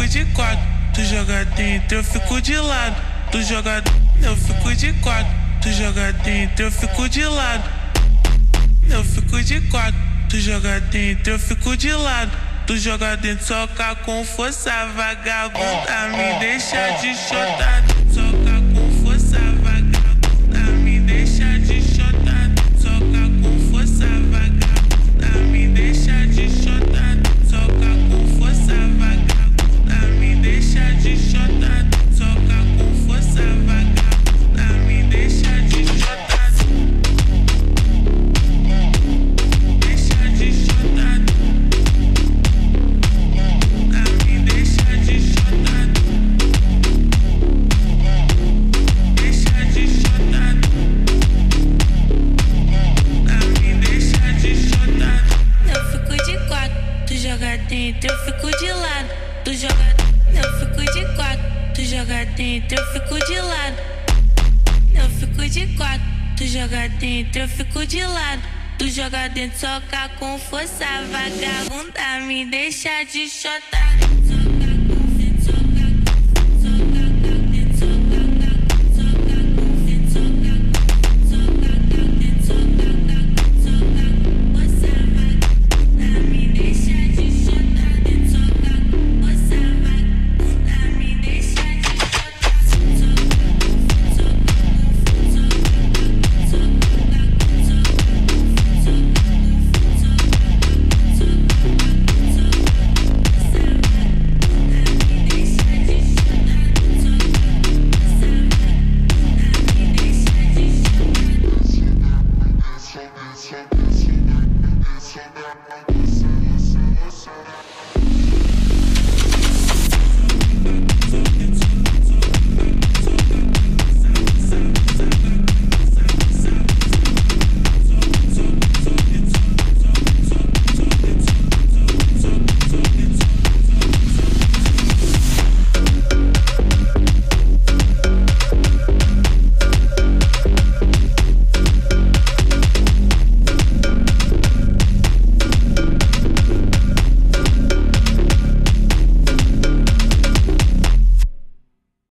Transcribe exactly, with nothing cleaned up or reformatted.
de quatro, tu joga dentro, eu fico de lado. Tu joga, eu fico de quatro, tu joga dentro, eu fico de lado. Eu fico de quatro, tu joga dentro, eu fico de lado. Tu joga dentro, soca com força, vagabunda, me deixa de chotado. Soca com força, vagabunda, me deixa de chotado. Soca com força, vagabunda, me deixa de chotado. Soca com força, vagabunda, me deixa de chotado. Soca com força, vagabunda, me deixa de chotado. Deixa de chotado. Me deixa de chotado. Deixa de chotado. Me deixa de chotado. Eu fico de quatro, tu joga dentro, eu fico de lado. Tu joga, eu fico de quatro, tu joga dentro, eu fico de lado. Eu fico de quatro, tu joga dentro, eu fico de lado. Tu joga dentro, soca com força, vagabunda, me deixa de chotado.